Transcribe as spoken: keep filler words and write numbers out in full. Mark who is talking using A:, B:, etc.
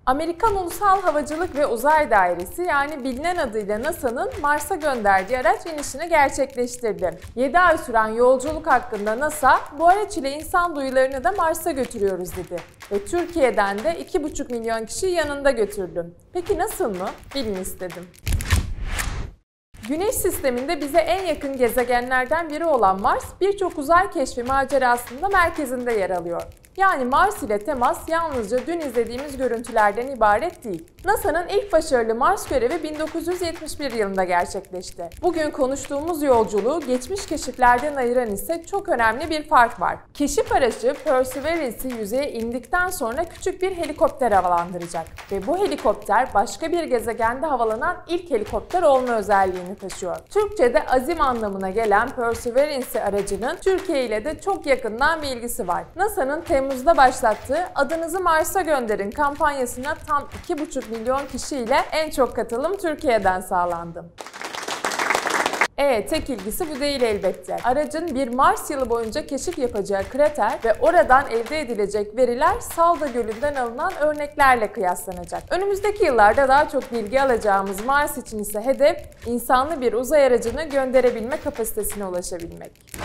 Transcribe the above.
A: Amerikan Ulusal Havacılık ve Uzay Dairesi yani bilinen adıyla NASA'nın Mars'a gönderdiği araç inişini gerçekleştirdi. yedi ay süren yolculuk hakkında NASA, bu araç ile insan duyularını da Mars'a götürüyoruz dedi. Ve Türkiye'den de iki buçuk milyon kişiyi yanında götürdü. Peki nasıl mı? Bilin istedim. Güneş sisteminde bize en yakın gezegenlerden biri olan Mars, birçok uzay keşfi macerasında merkezinde yer alıyor. Yani Mars ile temas yalnızca dün izlediğimiz görüntülerden ibaret değil. NASA'nın ilk başarılı Mars görevi bin dokuz yüz yetmiş bir yılında gerçekleşti. Bugün konuştuğumuz yolculuğu geçmiş keşiflerden ayıran ise çok önemli bir fark var. Keşif aracı Perseverance'i yüzeye indikten sonra küçük bir helikopter havalandıracak. Ve bu helikopter başka bir gezegende havalanan ilk helikopter olma özelliğini taşıyor. Türkçe'de azim anlamına gelen Perseverance aracının Türkiye ile de çok yakından bir ilgisi var. NASA'nın Temmuz'da başlattığı "Adınızı Mars'a gönderin" kampanyasına tam iki buçuk milyon kişiyle en çok katılım Türkiye'den sağlandı. Evet, tek ilgisi bu değil elbette. Aracın bir Mars yılı boyunca keşif yapacağı krater ve oradan elde edilecek veriler Salda Gölü'nden alınan örneklerle kıyaslanacak. Önümüzdeki yıllarda daha çok bilgi alacağımız Mars için ise hedef insanlı bir uzay aracını gönderebilme kapasitesine ulaşabilmek.